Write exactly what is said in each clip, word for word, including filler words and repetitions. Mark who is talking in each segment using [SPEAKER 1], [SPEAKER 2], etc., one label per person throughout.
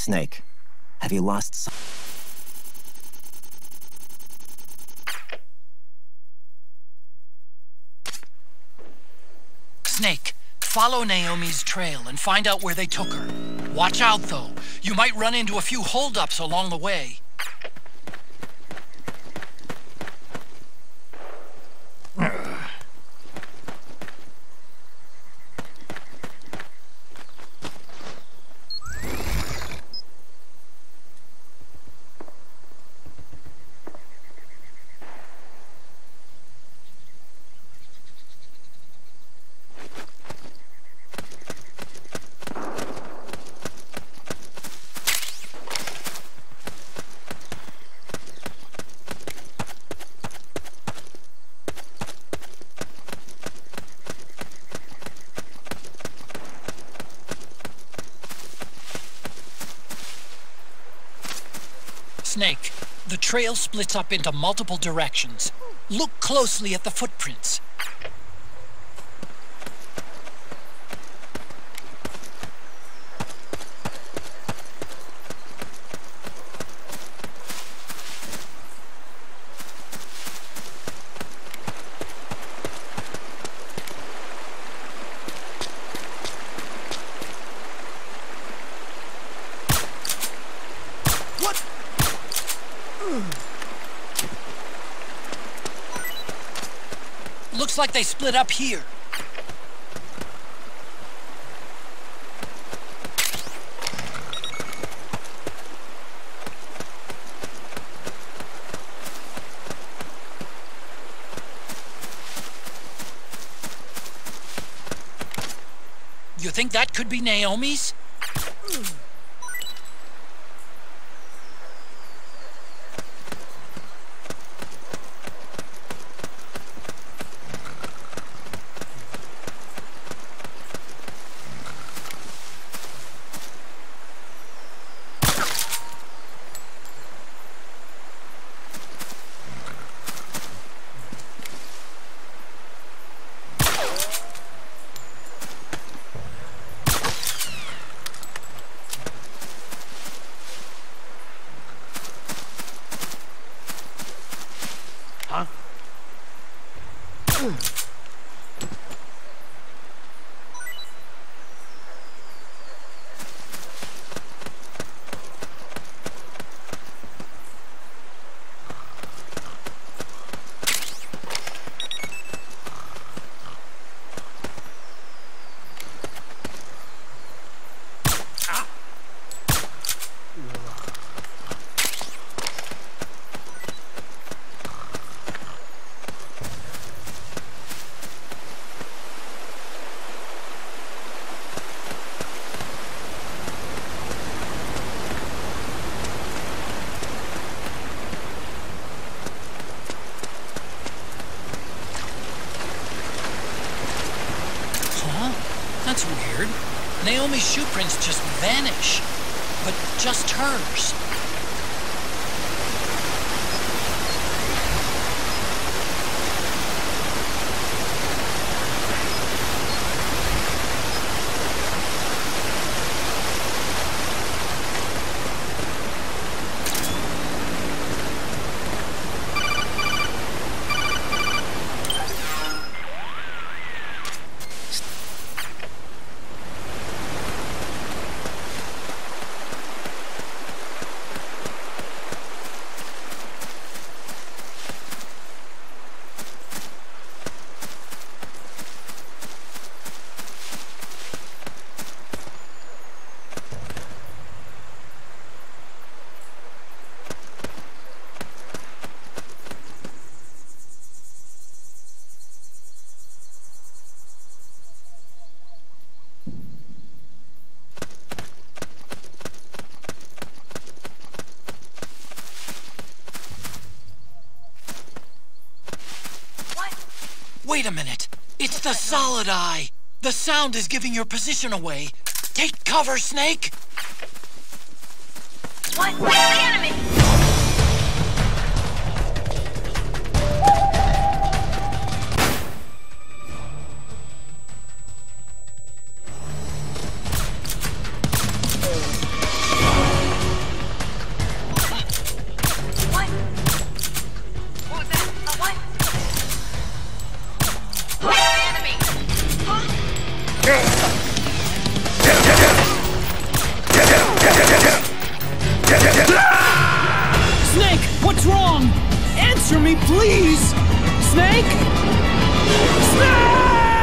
[SPEAKER 1] Snake, have you lost some?
[SPEAKER 2] Snake, follow Naomi's trail and find out where they took her. Watch out, though. You might run into a few holdups along the way. Snake, the trail splits up into multiple directions. Look closely at the footprints. What? Looks like they split up here. You think that could be Naomi's? Huh? That's weird. Naomi's shoe prints just vanish. But just hers. Wait a minute. It's the solid eye. The sound is giving your position away. Take cover, Snake.
[SPEAKER 3] What? Where's the enemy? what? What was that? A what?
[SPEAKER 4] Snake, what's wrong? Answer me, please! Snake? Snake!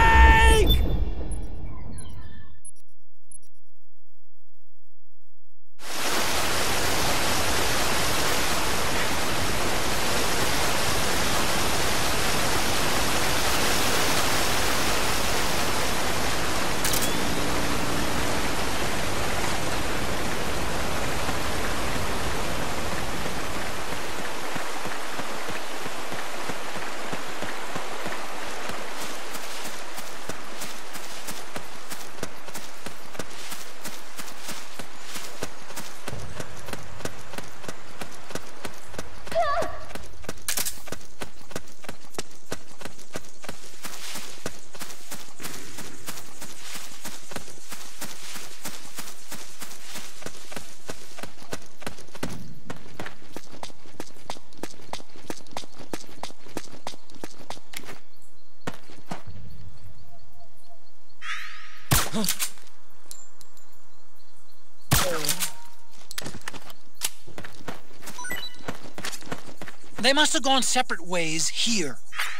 [SPEAKER 2] They must have gone separate ways here.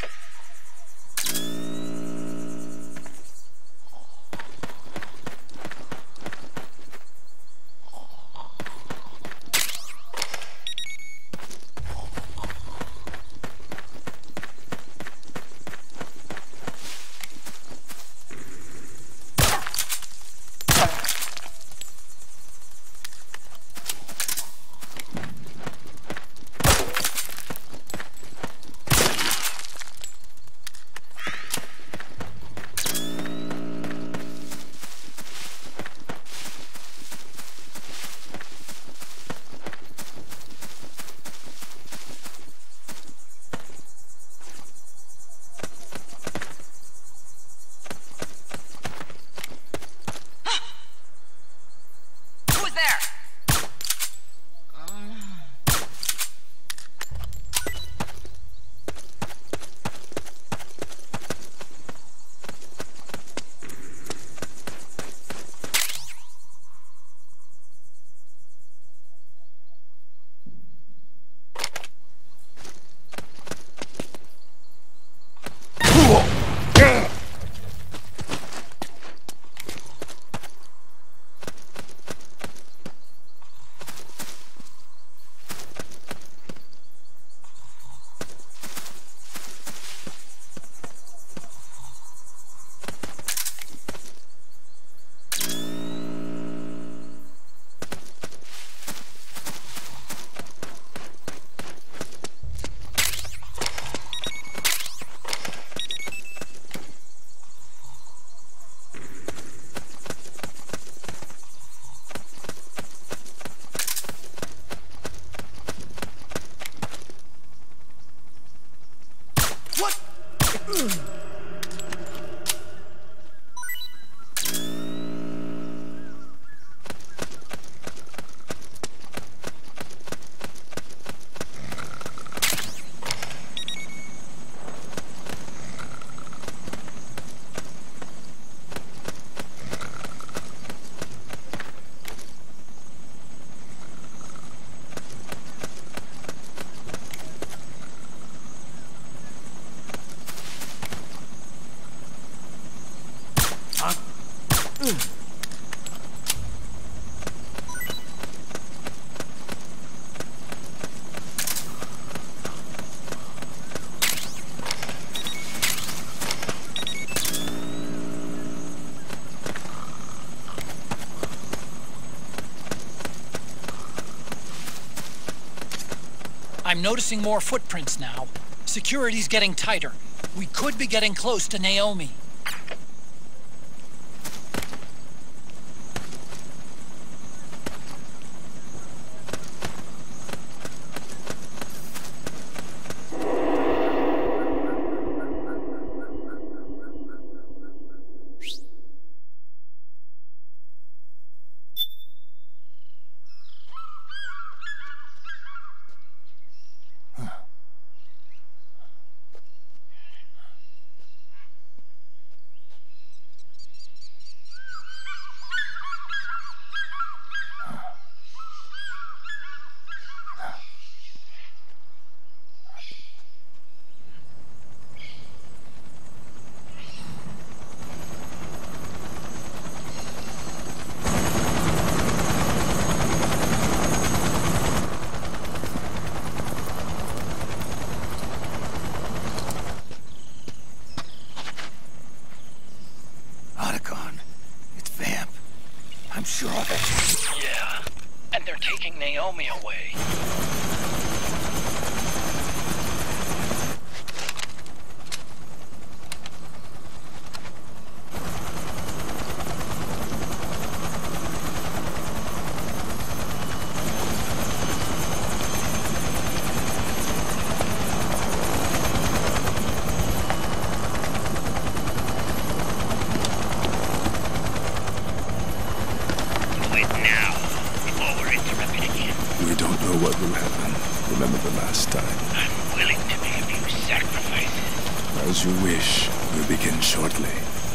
[SPEAKER 2] I'm noticing more footprints now. Security's getting tighter. We could be getting close to Naomi.
[SPEAKER 4] sure of it?
[SPEAKER 2] Yeah. And they're taking Naomi away.
[SPEAKER 5] What will happen? Remember the last time.
[SPEAKER 2] I'm willing to make a few sacrifices.
[SPEAKER 5] As you wish. We'll begin shortly.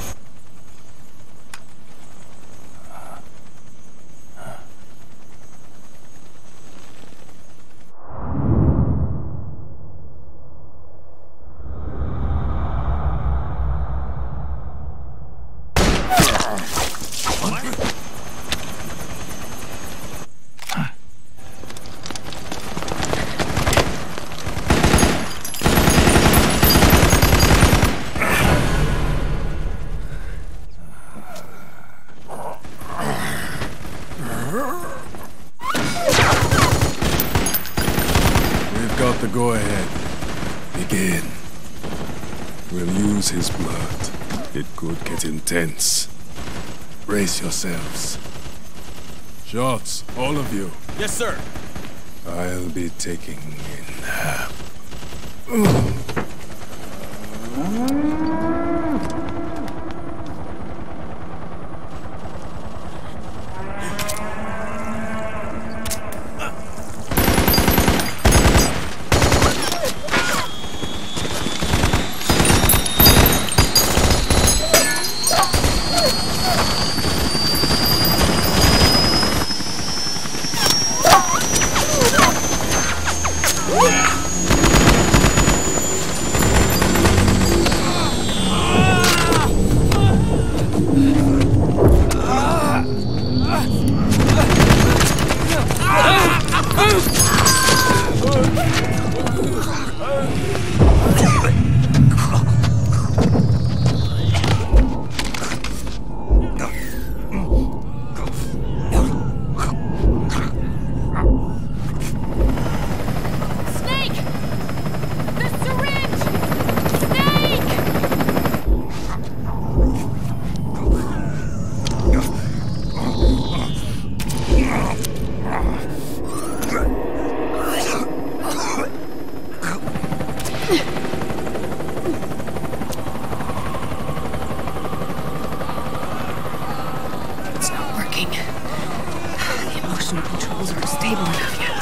[SPEAKER 5] Got the go-ahead. Begin. We'll use his blood. It could get intense. Brace yourselves. Shots, all of you.
[SPEAKER 4] Yes, sir.
[SPEAKER 5] I'll be taking in...
[SPEAKER 3] controls aren't stable enough yet.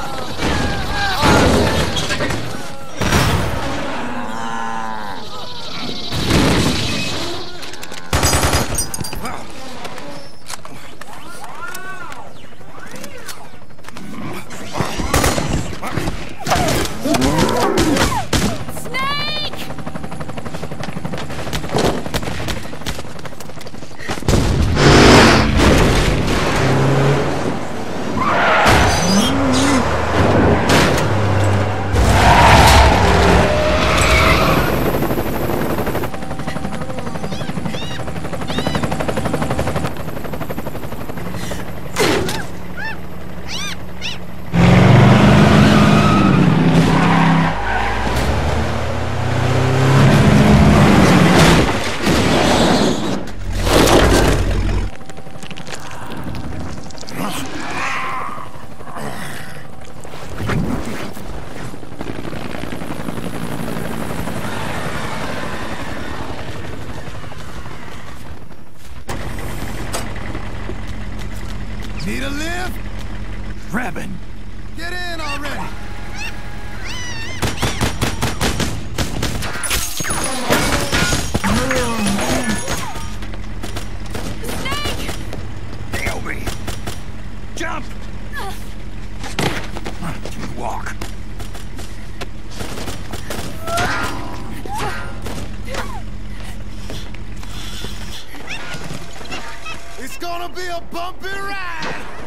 [SPEAKER 6] Need a lift?
[SPEAKER 4] Rabin!
[SPEAKER 6] Get in already!
[SPEAKER 3] Snake!
[SPEAKER 4] Naomi! Jump! Walk.
[SPEAKER 6] It's gonna be a bumpy ride!